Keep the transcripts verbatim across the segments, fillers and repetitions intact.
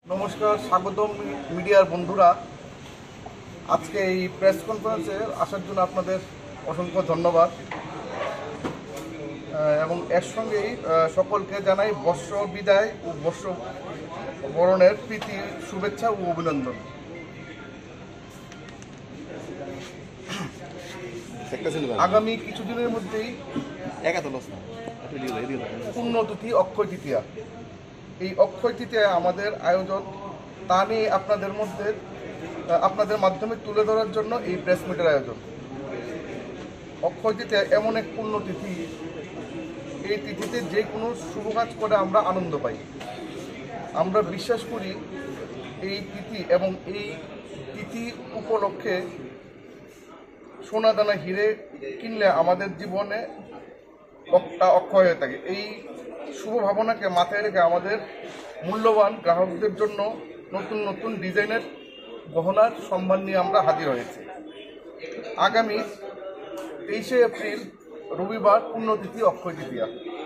নমস্কার, স্বাগতম মিডিয়ার বন্ধুরা। আজকে এই প্রেস কনফারেন্সে আসার জন্য আপনাদের অসংখ্য ধন্যবাদ এবং এর সঙ্গেই সকলকে জানাই বর্ষ বিদায় ও বর্ষ বরণের প্রীতি শুভেচ্ছা ও অভিনন্দন। আগামী কিছুদিনের মধ্যেই পুণ্যতিথি অক্ষয় তৃতীয়া। এই অক্ষয় তৃতীয়া আমাদের আয়োজন, তা নিয়ে আপনাদের মধ্যে আপনাদের মাধ্যমে তুলে ধরার জন্য এই প্রেস মিটের আয়োজন। অক্ষয় তৃতীয়া এমন এক পুণ্যতিথি, এই তিথিতে যে কোনো শুভ কাজ করে আমরা আনন্দ পাই। আমরা বিশ্বাস করি এই তিথি এবং এই তিথি উপলক্ষে সোনা দানা হিরে কিনলে আমাদের জীবনে অক্ষয় হয়ে থাকে। এই শুভ ভাবনাকে মাথায় রেখে আমাদের মূল্যবান গ্রাহকদের জন্য নতুন নতুন ডিজাইনের গহনার সম্ভার নিয়ে আমরা হাজির হয়েছি। আগামী তেইশে এপ্রিল রবিবার পুণ্যতিথি অক্ষয় তৃতীয়া।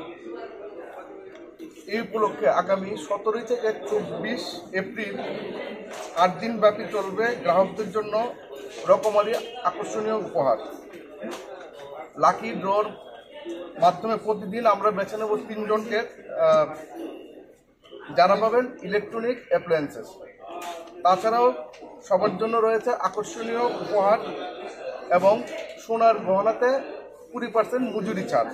এই উপলক্ষে আগামী সতেরোই থেকে চব্বিশ এপ্রিল আট দিন ব্যাপী চলবে গ্রাহকদের জন্য রকমারি আকর্ষণীয় উপহার। লাকি ড্রর মাধ্যমে প্রতিদিন আমরা বেছে নেব তিনজনকে, যারা পাবেন ইলেকট্রনিক অ্যাপ্লায়েন্সেস। তাছাড়াও সবার জন্য রয়েছে আকর্ষণীয় উপহার এবং সোনার গহনাতে কুড়ি পার্সেন্ট মজুরি ছাড়।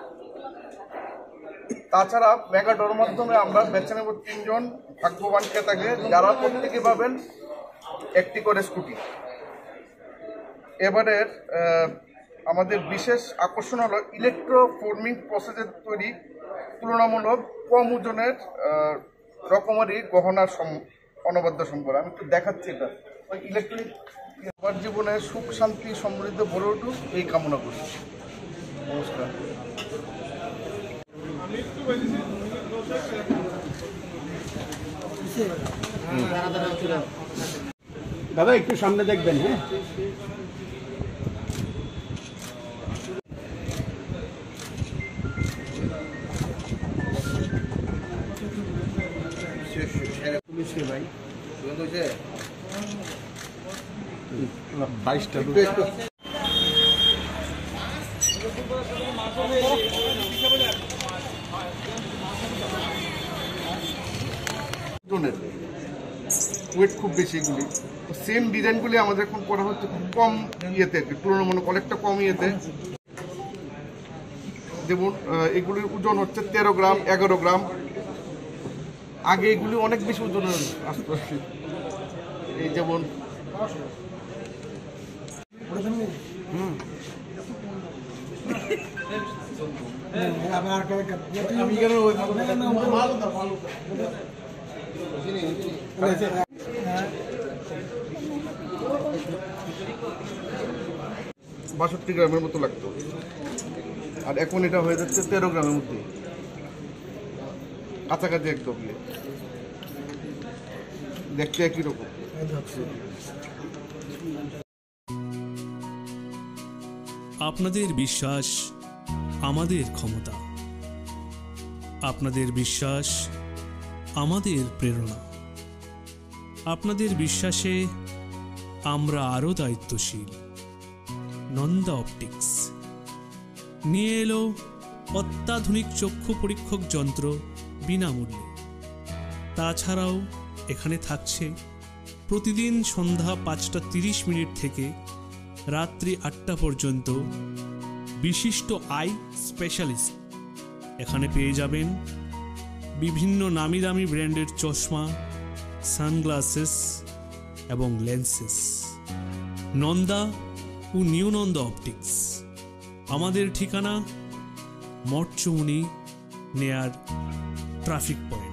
তাছাড়া মেগা ড্রর মাধ্যমে আমরা বেছে নেব তিনজন ভাগ্যবান ক্রেতাকে, যারা প্রত্যেকে পাবেন একটি করে স্কুটি। এবারের আমাদের বিশেষ আকর্ষণ হলো ইলেকট্রো ফর্মিং প্রসেসের তৈরি তুলনামূলক কম ওজনের রকমারি গহনার অনবদ্য সম্পদ। আমি একটু দেখাচ্ছি এটা। ওই ইলেকট্রিক আমার জীবনে সুখ শান্তি সমৃদ্ধ ভরে উঠুক, এই কামনা করি। নমস্কার। দাদা একটু সামনে দেখবেন। হ্যাঁ, ভাই বাইশটা ওয়েট খুব বেশি। এগুলি সেম ডিজাইনগুলি আমাদের এখন করা হচ্ছে খুব কম ইয়েতে, তুলনামূলক অনেকটা কম ইয়েতে। যেমন এগুলির ওজন হচ্ছে তেরো গ্রাম এগারো গ্রাম। আগে এগুলি অনেক বেশি ওজন আসতো। এই যেমন হুম বাষট্টি গ্রামের মতো লাগতো, আর এখন এটা হয়ে যাচ্ছে তেরো গ্রামের মধ্যে, কাছাকাছি একদম। দেখতে একই রকম। আপনাদের বিশ্বাস আমাদের ক্ষমতা, আপনাদের বিশ্বাস আমাদের প্রেরণা, আপনাদের বিশ্বাসে আমরা আরও দায়িত্বশীল। নন্দা অপটিক্স নিয়ে এলো অত্যাধুনিক চক্ষু পরীক্ষক যন্ত্র বিনামূল্যে। তাছাড়াও এখানে থাকছে প্রতিদিন সন্ধ্যা পাঁচটা তিরিশ মিনিট থেকে রাত্রি আটটা পর্যন্ত বিশিষ্ট আই স্পেশালিস্ট। এখানে পেয়ে যাবেন বিভিন্ন নামি দামি ব্র্যান্ডের চশমা, সানগ্লাসেস এবং লেন্সেস। নন্দা ও নিউ নন্দা অপটিক্স। আমাদের ঠিকানা মঠচৌমুনি নেয়ার ট্রাফিক পয়েন্ট।